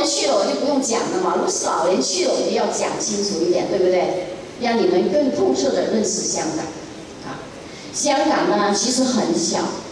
去了我就不用讲了嘛，如果是老人去了，我就要讲清楚一点，对不对？让你们更透彻的认识香港。啊，香港呢其实很小。